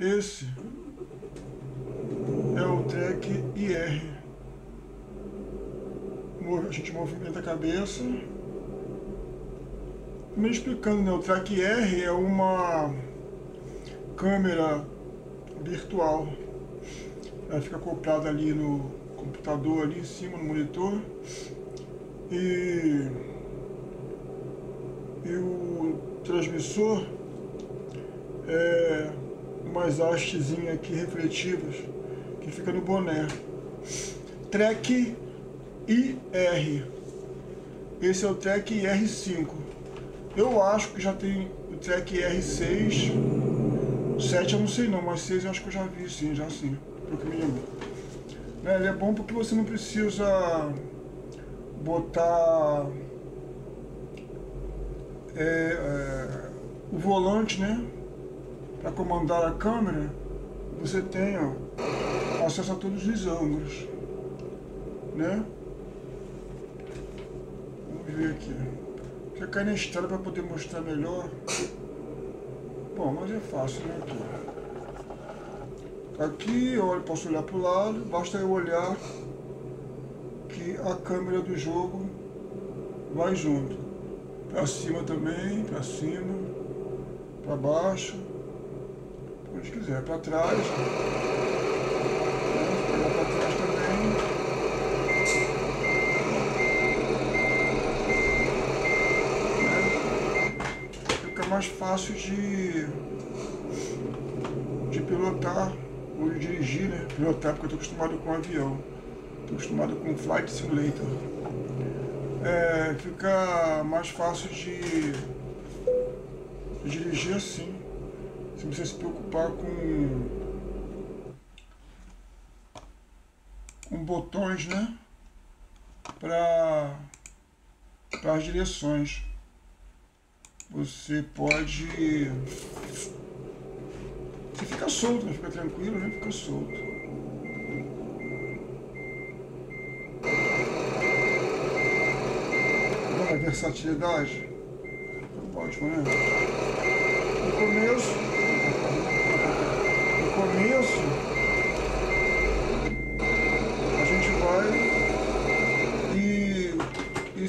Esse é o track IR. A gente movimenta a cabeça. Me explicando, né? O track IR é uma câmera virtual. Ela fica acoplada ali no computador, ali em cima, no monitor. E o transmissor é umas hastezinhas aqui refletivas que fica no boné. Track IR. Esse é o Track IR5. Eu acho que já tem o Track IR6. 7 eu não sei não, mas 6 eu acho que eu já vi sim, já sim. Pelo que me lembro. Ele é bom porque você não precisa botar o volante, né? Para comandar a câmera. Você tem acesso a todos os ângulos, né? Vamos ver aqui. Deixa eu cair na estrada para poder mostrar melhor. Bom, mas é fácil, né? Aqui eu posso olhar para o lado, basta eu olhar que a câmera do jogo vai junto. Para cima também, para cima, para baixo, onde quiser, para trás. Pegar para trás também. Fica mais fácil de pilotar ou de dirigir, né? Pilotar porque eu estou acostumado com avião. Estou acostumado com Flight Simulator. Fica mais fácil de dirigir assim, sem você se preocupar com botões, né? Para as direções. Você pode... Você fica solto, né? Fica tranquilo, né? Fica solto. A versatilidade. Ótimo, né? No começo, a gente vai e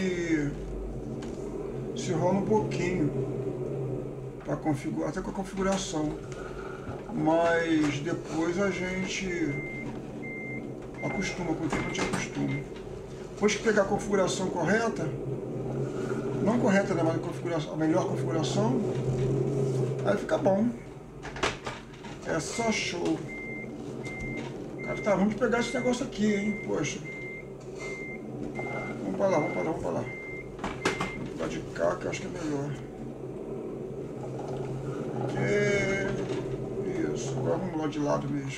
se rola um pouquinho para configurar, até com a configuração, mas depois a gente acostuma, com o tempo a gente acostuma. Depois que pegar a configuração correta, não correta, né, mas a melhor configuração, aí fica bom. É só show. Cara, tá ruim de pegar esse negócio aqui, hein? Poxa. Vamos pra lá. Vamos pra de cá, que eu acho que é melhor. Isso, agora vamos lá de lado mesmo.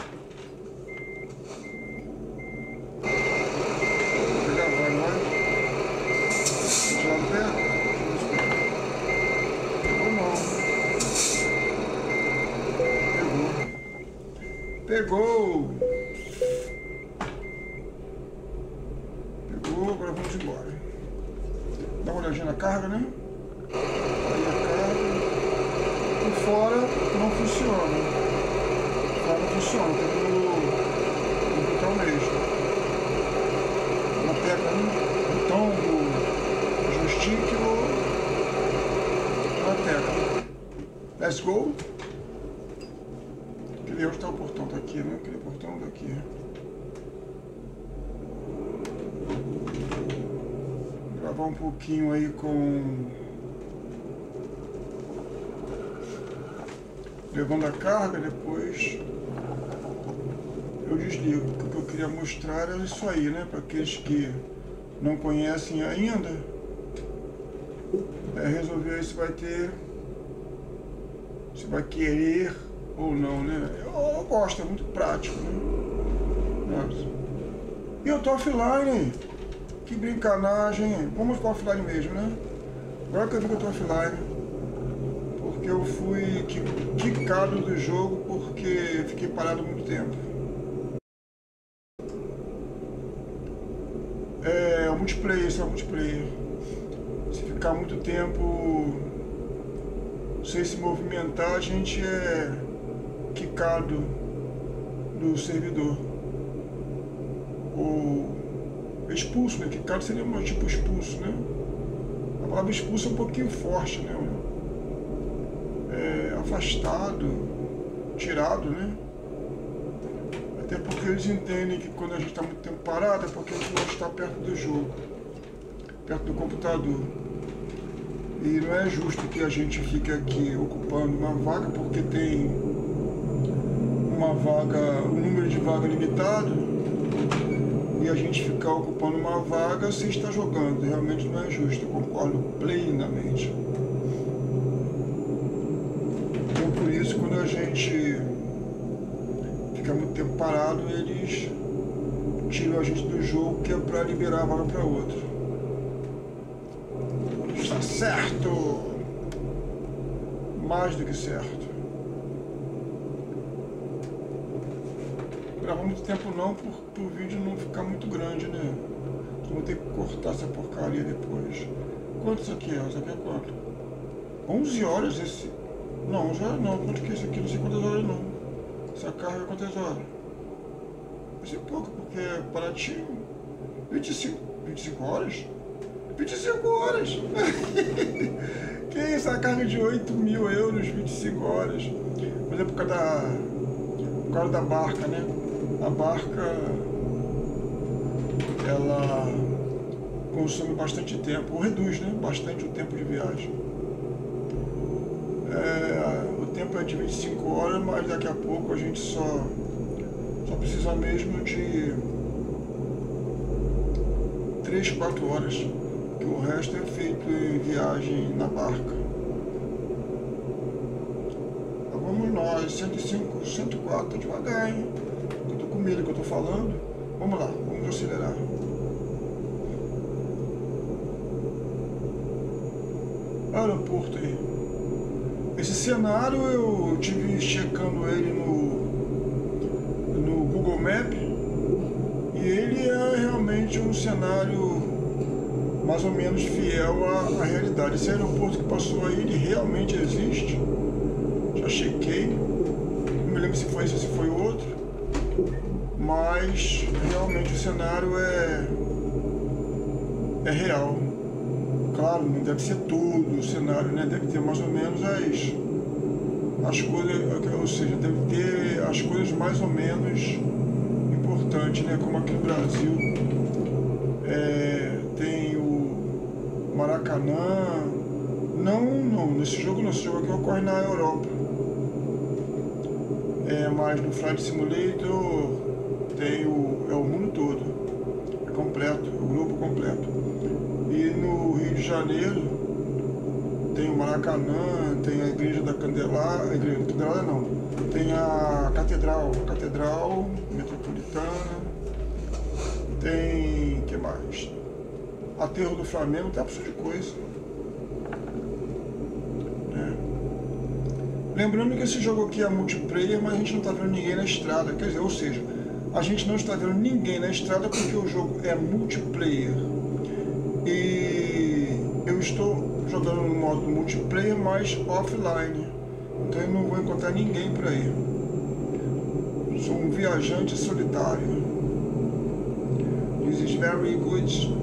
Pegou, agora vamos embora. Dá uma olhadinha na carga, né? Aí a carga. Por fora não funciona. Tem que no botão mesmo. Na tecla, né? Botão do joystick ou na tecla. Let's go. Onde está o portão? Está aqui, né? Aquele portão daqui. Vou gravar um pouquinho aí com... levando a carga, depois eu desligo. O que eu queria mostrar era isso aí, né? Para aqueles que não conhecem ainda, resolver aí se vai ter... se vai querer ou não, né? Eu gosto, é muito prático, né? Nossa. E eu tô offline, que brincanagem. Vamos para offline mesmo, né? Agora que eu vi que eu tô offline, porque eu fui quicado do jogo porque fiquei parado muito tempo. É o multiplayer, isso é o multiplayer. Se ficar muito tempo sem se movimentar, a gente quicado do servidor. Ou expulso, né? Quicado seria um tipo expulso, né? A palavra expulso é um pouquinho forte, né? Afastado, tirado, né? Até porque eles entendem que quando a gente está muito tempo parado é porque a gente não está perto do jogo, perto do computador. E não é justo que a gente fique aqui ocupando uma vaga porque tem uma vaga, um número de vaga limitado, e a gente ficar ocupando uma vaga sem estar jogando. Realmente não é justo, eu concordo plenamente. Então por isso, quando a gente fica muito tempo parado, eles tiram a gente do jogo, que é para liberar a vaga para outro. Está certo! Mais do que certo. Gravar muito tempo não, pro vídeo não ficar muito grande, né? Vou ter que cortar essa porcaria depois. Quanto isso aqui é? Isso aqui é quanto? 11 horas esse... Não, já não. Quanto que é isso aqui? Não sei quantas horas não. Essa carga é quantas horas? Vai ser pouco, porque é baratinho. 25 horas? 25 horas! Que isso? A carga de 8.000 euros, 25 horas. Mas é por causa da barca, né? A barca, ela consome bastante tempo, ou reduz, né? Bastante o tempo de viagem. O tempo é de 25 horas, mas daqui a pouco a gente só precisa mesmo de 3, 4 horas, que o resto é feito em viagem na barca. Então, vamos nós, 105, 104, devagar, hein? Eu tô com medo que eu tô falando. Vamos lá, vamos acelerar. Aeroporto aí. Esse cenário eu tive checando ele no Google Maps, e ele é realmente um cenário mais ou menos fiel à realidade. Esse aeroporto que passou aí, ele realmente existe. Já chequei. Não me lembro se foi esse ou se foi outro. Mas realmente o cenário é real. Claro, não deve ser todo o cenário, né? Deve ter mais ou menos as coisas, ou seja, deve ter as coisas mais ou menos importantes, né? Como aqui no Brasil tem o Maracanã. Não, nesse jogo não, esse jogo aqui ocorre na Europa. Mas no Flight Simulator tem o mundo todo, é completo, o grupo completo. E no Rio de Janeiro tem o Maracanã, tem a Igreja da Candelária, não, tem a Catedral Metropolitana, tem, que mais? Aterro do Flamengo, tem absurdo de coisa. Lembrando que esse jogo aqui é multiplayer, mas a gente não está vendo ninguém na estrada, quer dizer, ou seja, a gente não está vendo ninguém na estrada porque o jogo é multiplayer. E eu estou jogando no modo multiplayer, mas offline. Então eu não vou encontrar ninguém por aí. Sou um viajante solitário. This is very good.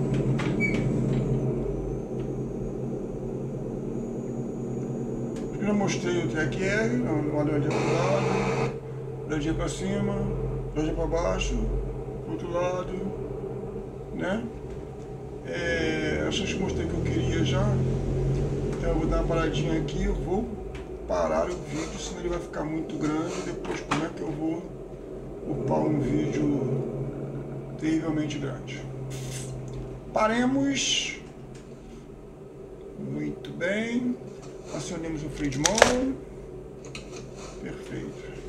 Eu mostrei o track R, uma olhadinha para o lado, olhadinha para cima, olhadinha para baixo, para o outro lado, né? Acho que eu mostrei o que eu queria já. Então eu vou dar uma paradinha aqui, eu vou parar o vídeo, senão ele vai ficar muito grande. Depois como é que eu vou upar um vídeo terrivelmente grande? Paremos. Muito bem. Acionemos o freeze mode. Perfeito.